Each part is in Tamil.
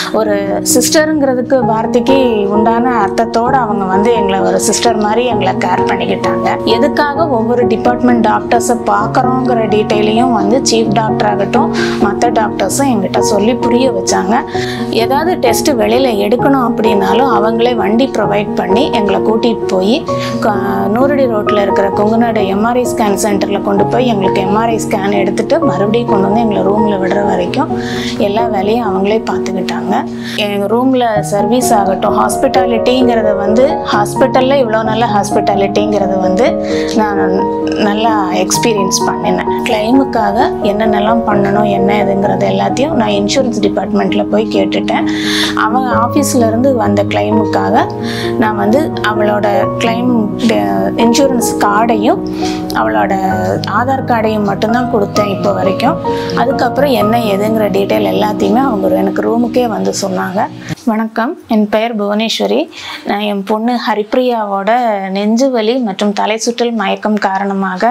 ஒரு சிஸ்டருங்கிறதுக்கு வார்த்தைக்கு உண்டான அர்த்தத்தோடு அவங்க வந்து எங்களை ஒரு சிஸ்டர் மாதிரி எங்களை கேர் பண்ணிக்கிட்டாங்க. எதுக்காக ஒவ்வொரு டிபார்ட்மெண்ட் டாக்டர்ஸை பார்க்குறோங்கிற டீட்டெயிலையும் வந்து சீஃப் டாக்டர் ஆகட்டும் மற்ற டாக்டர்ஸும் எங்கிட்ட சொல்லி புரிய வச்சாங்க. ஏதாவது டெஸ்ட்டு வெளியில் எடுக்கணும் அப்படின்னாலும் அவங்களே வண்டி ப்ரொவைட் பண்ணி எங்களை கூட்டிகிட்டு போய் நூறடி ரோட்டில் இருக்கிற கொங்குநாடு எம்ஆர்ஐ ஸ்கேன் சென்டரில் கொண்டு போய் எங்களுக்கு எம்ஆர்ஐ ஸ்கேன் எடுத்துகிட்டு மறுபடியும் கொண்டு வந்து எங்களை ரூமில் விடுற வரைக்கும் எல்லா வேலையும் அவங்களே பார்த்துக்கிட்டாங்க. எங்கள் ரூமில் சர்வீஸ் ஆகட்டும், ஹாஸ்பிட்டாலிட்டிங்கிறத வந்து ஹாஸ்பிட்டலில் இவ்வளோ நல்ல ஹாஸ்பிட்டாலிட்டிங்கிறத வந்து நான் நல்லா எக்ஸ்பீரியன்ஸ் பண்ணினேன். கிளைமுக்காக என்னென்னலாம் பண்ணணும் என்ன இதுங்கிறது எல்லாத்தையும் நான் இன்சூரன்ஸ் டிபார்ட்மெண்ட்டில் போய் கேட்டுட்டேன். அவங்க ஆஃபீஸ்லேருந்து வந்த கிளைமுக்காக நான் வந்து அவளோட கிளைம் இன்சூரன்ஸ் கார்டையும் அவளோட ஆதார் கார்டையும் மட்டும்தான் கொடுத்தேன் இப்போ வரைக்கும். அதுக்கப்புறம் என்ன ஏதுங்கிற டீட்டெயில் எல்லாத்தையுமே அவங்க எனக்கு ரூமுக்கே வந்து சொன்னாங்க. வணக்கம், என் பெயர் புவனேஸ்வரி. நான் என் பொண்ணு ஹரிப்ரியாவோட நெஞ்சு வலி மற்றும் தலை சுற்றல் மயக்கம் காரணமாக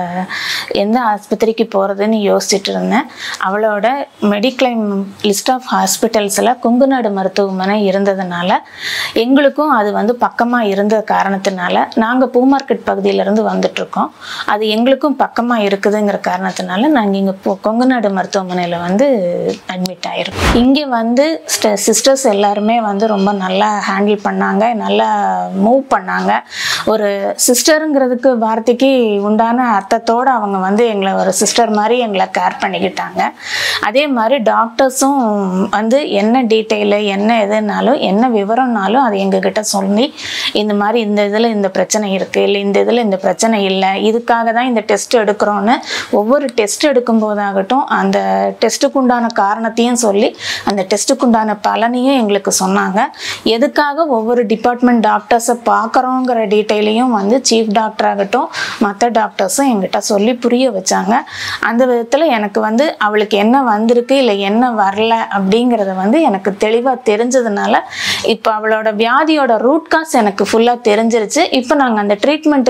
எந்த ஆஸ்பத்திரிக்கு போகிறதுன்னு யோசிச்சுட்டு இருந்தேன். அவளோட மெடிக்ளைம் லிஸ்ட் ஆஃப் ஹாஸ்பிட்டல்ஸில் கொங்குநாடு மருத்துவமனை இருந்ததுனால எங்களுக்கும் அது வந்து பக்கமாக இருந்த காரணத்தினால நாங்கள் பூ மார்க்கெட் பகுதியிலேருந்து வந்துட்ருக்கோம். அது எங்களுக்கும் பக்கமாக இருக்குதுங்கிற காரணத்தினால நாங்கள் இங்கே கொங்குநாடு மருத்துவமனையில் வந்து அட்மிட் ஆகிருக்கோம். இங்கே வந்து சிஸ்டர்ஸ் எல்லாருமே வந்து ரொம்ப நல்லா ஹேண்டில் பண்ணாங்க, நல்லா மூவ் பண்ணாங்க. ஒரு சிஸ்டருங்கிறதுக்கு வார்த்தைக்கு உண்டான அர்த்தத்தோடு அவங்க வந்து எங்களை ஒரு சிஸ்டர் மாதிரி எங்களை கேர் பண்ணிக்கிட்டாங்க. அதே மாதிரி டாக்டர்ஸும் வந்து என்ன டீட்டெயிலு என்ன எதுனாலும் என்ன விவரம்னாலும் அது எங்ககிட்ட சொல்லி இந்த மாதிரி இந்த இதில் இந்த பிரச்சனை இருக்குது, இல்லை இந்த இதில் இந்த பிரச்சனை இல்லை, இதுக்காக தான் இந்த டெஸ்ட் எடுக்கிறோன்னு ஒவ்வொரு டெஸ்ட் எடுக்கும் போதாகட்டும் அந்த டெஸ்ட்டுக்கு உண்டான காரணத்தையும் சொல்லி அந்த டெஸ்ட்டுக்கு உண்டான பலனையும் எங்களுக்கு சொன்னாங்க. எதுக்காக ஒவ்வொரு டிபார்ட்மெண்ட் டாக்டர்ஸை பார்க்குறோங்கிற டீட்டெயிலையும் வந்து சீஃப் டாக்டர் ஆகட்டும் மற்ற டாக்டர்ஸும் எங்கிட்ட சொல்லி புரிய வச்சாங்க. அந்த விதத்தில் எனக்கு வந்து அவளுக்கு என்ன வந்திருக்கு இல்லை என்ன வரல அப்படிங்கிறத வந்து எனக்கு தெளிவாக தெரிஞ்சதுனால இப்போ அவளோட வியாதியோட ரூட் காஸ் எனக்கு ஃபுல்லாக தெரிஞ்சிருச்சு. இப்போ நாங்கள் அந்த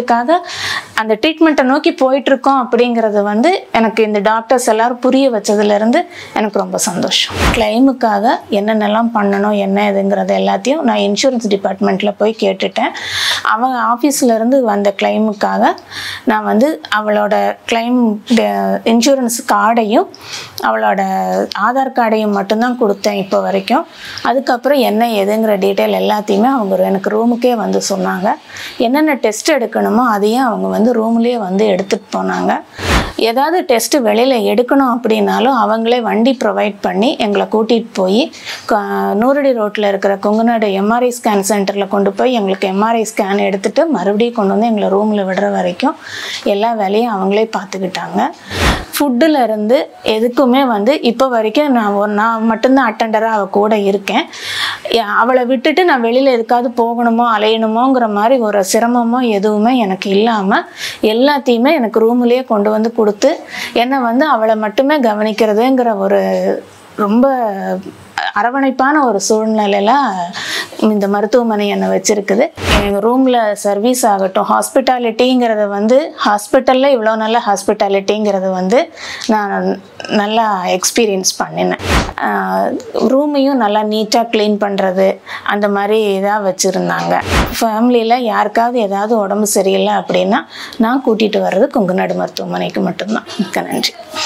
ட்ரீட்மெண்ட்டை நோக்கி போயிட்டுருக்கோம் அப்படிங்கிறது வந்து எனக்கு இந்த டாக்டர்ஸ் எல்லாரும் புரிய வச்சதுலேருந்து எனக்கு ரொம்ப சந்தோஷம். கிளைமுக்காக என்னென்னலாம் பண்ணணும் என்ன இதுங்கிறது எல்லாத்தையும் நான் இன்சூரன்ஸ் டிபார்ட்மெண்ட்டில் போய் கேட்டுட்டேன். அவங்க ஆஃபீஸ்லேருந்து வந்த கிளைமுக்காக நான் வந்து அவளோட கிளைம் இன்சூரன்ஸ் கார்டையும் அவளோட ஆதார் கார்டையும் மட்டும்தான் கொடுத்தேன் இப்போ வரைக்கும். அதுக்கப்புறம் என்ன ஏதுங்கிற டீட்டெயில் எல்லாத்தையுமே அவங்க எனக்கு ரூமுக்கே வந்து சொன்னாங்க. என்னென்ன டெஸ்ட் எடுக்கணுமோ அதையும் அவங்க வந்து ரூம்லேயே வந்து எடுத்துகிட்டு போனாங்க. ஏதாவது டெஸ்ட்டு வெளியில் எடுக்கணும் அப்படின்னாலும் அவங்களே வண்டி ப்ரொவைட் பண்ணி எங்களை கூட்டிகிட்டு போய் நூறடி ரோட்டில் இருக்கிற கொங்குநாடு எம்ஆர்ஐ ஸ்கேன் சென்டரில் கொண்டு போய் எங்களுக்கு எம்ஆர்ஐ ஸ்கேன் எடுத்துகிட்டு மறுபடியும் கொண்டு வந்து எங்களை ரூமில் விடுற வரைக்கும் எல்லா வேலையும் அவங்களே பார்த்துக்கிட்டாங்க. ஃபுட்டில் இருந்து எதுக்குமே வந்து இப்போ வரைக்கும் நான் மட்டும்தான் அட்டெண்டராக அவள் கூட இருக்கேன். அவளை விட்டுட்டு நான் வெளியில் எதுக்காவது போகணுமோ அலையணுமோங்கிற மாதிரி ஒரு சிரமமோ எதுவுமே எனக்கு இல்லாமல் எல்லாத்தையுமே எனக்கு ரூம்லேயே கொண்டு வந்து கொடுத்து என்னை வந்து அவளை மட்டுமே கவனிக்கிறதுங்கிற ஒரு ரொம்ப அரவணைப்பான ஒரு சூழ்நிலையில் இந்த மருத்துவமனை என்னை வச்சுருக்குது. எங்கள் ரூமில் சர்வீஸ் ஆகட்டும், ஹாஸ்பிட்டாலிட்டிங்கிறத வந்து ஹாஸ்பிட்டலில் இவ்வளோ நல்ல ஹாஸ்பிட்டாலிட்டிங்கிறத வந்து நான் நல்லா எக்ஸ்பீரியன்ஸ் பண்ணினேன். ரூமையும் நல்லா நீட்டாக க்ளீன் பண்ணுறது அந்த மாதிரி இதாக வச்சுருந்தாங்க. ஃபேமிலியில் யாருக்காவது ஏதாவது உடம்பு சரியில்லை அப்படின்னா நான் கூட்டிகிட்டு வர்றது கொங்குநாடு மருத்துவமனைக்கு மட்டும்தான். மிக்க நன்றி.